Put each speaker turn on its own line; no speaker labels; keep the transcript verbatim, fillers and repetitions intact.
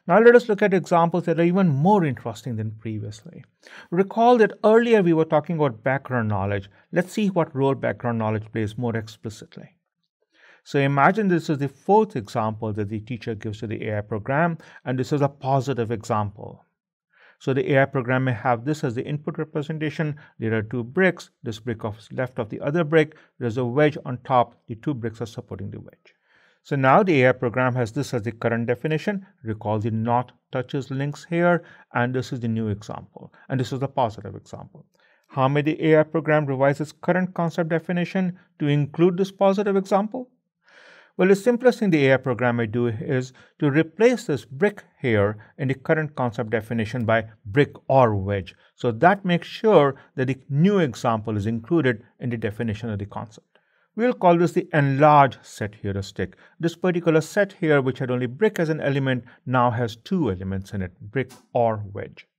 Now let us look at examples that are even more interesting than previously. Recall that earlier we were talking about background knowledge. Let's see what role background knowledge plays more explicitly. So imagine this is the fourth example that the teacher gives to the A I program, and this is a positive example. So the A I program may have this as the input representation. There are two bricks. This brick is left of the other brick. There's a wedge on top. The two bricks are supporting the wedge. So now the A I program has this as the current definition. Recall the not touches links here, and this is the new example, and this is the positive example. How may the A I program revise its current concept definition to include this positive example? Well, the simplest thing the A I program may do is to replace this brick here in the current concept definition by brick or wedge. So that makes sure that the new example is included in the definition of the concept. We'll call this the enlarge set heuristic. This particular set here, which had only brick as an element, now has two elements in it, brick or wedge.